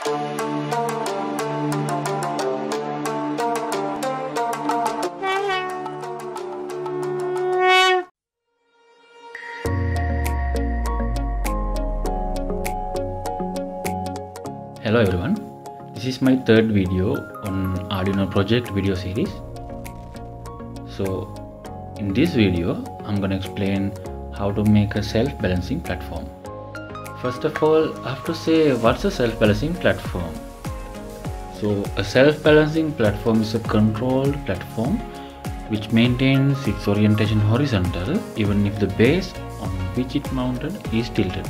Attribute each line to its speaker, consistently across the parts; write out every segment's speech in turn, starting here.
Speaker 1: Hello everyone, this is my third video on Arduino project video series. So in this video I'm gonna explain how to make a self-balancing platform. First of all, I have to say what's a self-balancing platform. So a self-balancing platform is a controlled platform which maintains its orientation horizontal even if the base on which it mounted is tilted.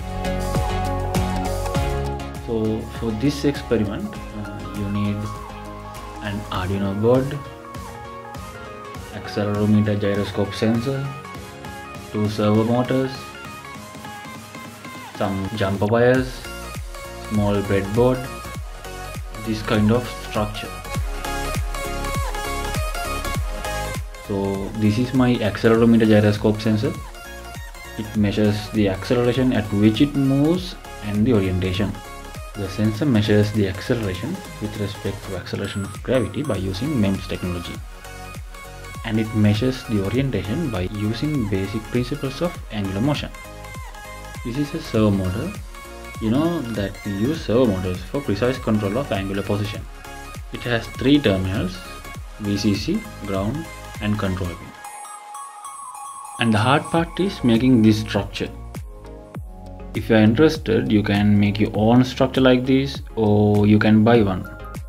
Speaker 1: So for this experiment you need an Arduino board, accelerometer gyroscope sensor, 2 servo motors, some jumper wires, small breadboard, this kind of structure. So this is my accelerometer gyroscope sensor. It measures the acceleration at which it moves and the orientation. The sensor measures the acceleration with respect to acceleration of gravity by using MEMS technology. And it measures the orientation by using basic principles of angular motion. This is a servo motor. You know that we use servo motors for precise control of angular position. It has 3 terminals: VCC, ground and control pin. And the hard part is making this structure. If you are interested, you can make your own structure like this, or you can buy one.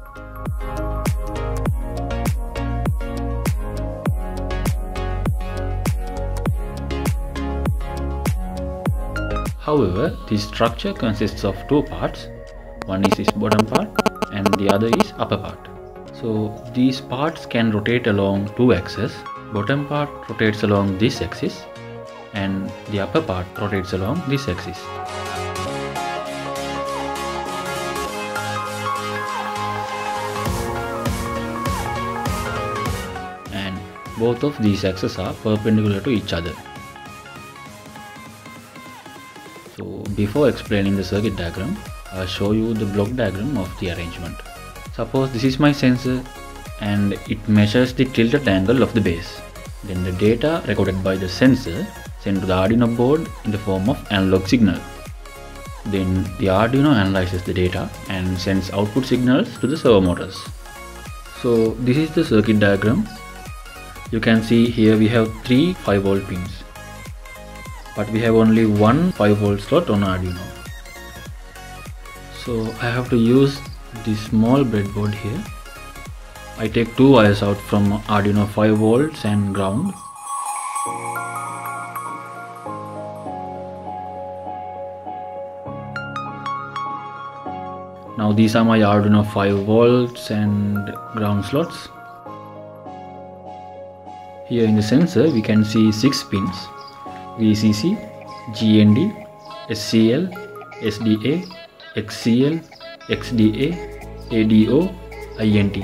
Speaker 1: However, this structure consists of 2 parts. One is this bottom part and the other is upper part. So these parts can rotate along 2 axes. Bottom part rotates along this axis and the upper part rotates along this axis. And both of these axes are perpendicular to each other. So before explaining the circuit diagram, I'll show you the block diagram of the arrangement. Suppose this is my sensor and it measures the tilted angle of the base. Then the data recorded by the sensor sent to the Arduino board in the form of analog signal. Then the Arduino analyzes the data and sends output signals to the servo motors. So this is the circuit diagram. You can see here we have 3 5V pins, but we have only one 5V slot on Arduino. So I have to use this small breadboard here. I take 2 wires out from Arduino 5V and ground. Now these are my Arduino 5V and ground slots. Here in the sensor we can see 6 pins: VCC, GND, SCL, SDA, XCL, XDA, ADO, INT.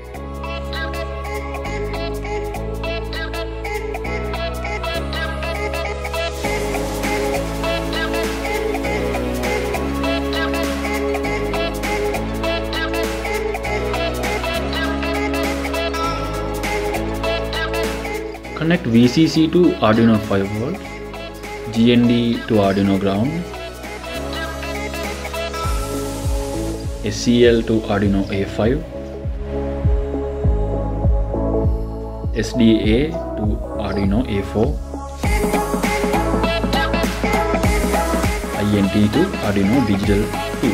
Speaker 1: Connect VCC to Arduino 5V, GND to Arduino ground, SCL to Arduino A5, SDA to Arduino A4, INT to Arduino Digital 2.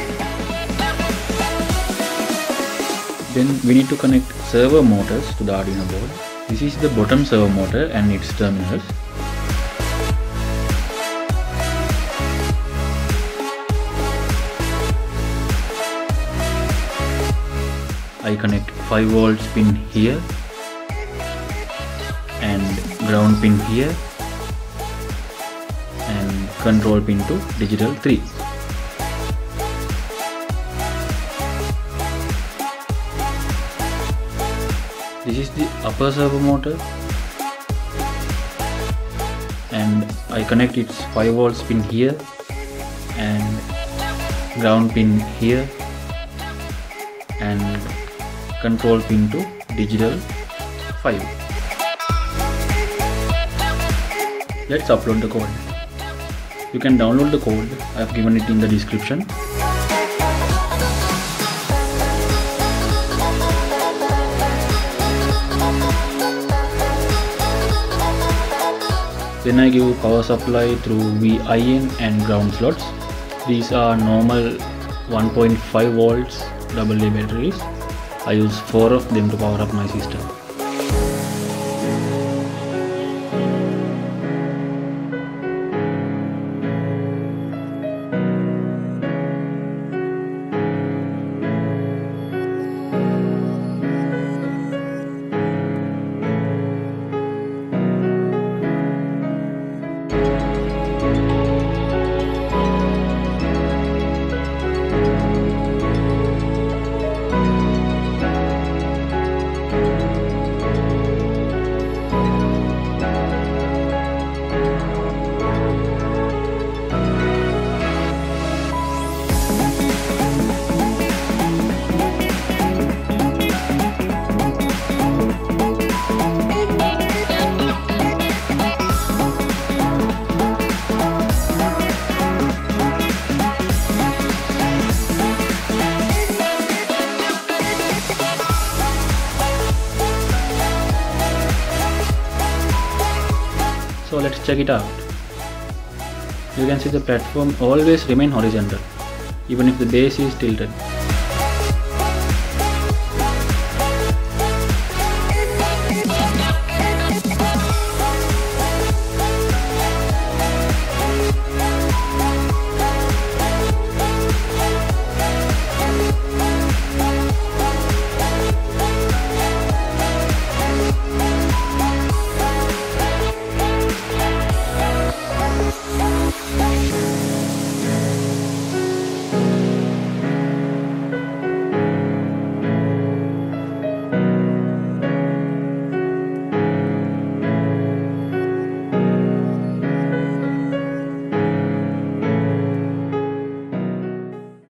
Speaker 1: Then we need to connect servo motors to the Arduino board. This is the bottom servo motor and its terminals. I connect 5V pin here and ground pin here and control pin to digital 3. This is the upper servo motor and I connect its 5V pin here and ground pin here and control pin to digital 5. Let's upload the code. You can download the code, I have given it in the description. Then I give power supply through VIN and ground slots. These are normal 1.5 volts AA batteries. I use 4 of them to power up my system. So let's check it out. You can see the platform always remain horizontal even if the base is tilted.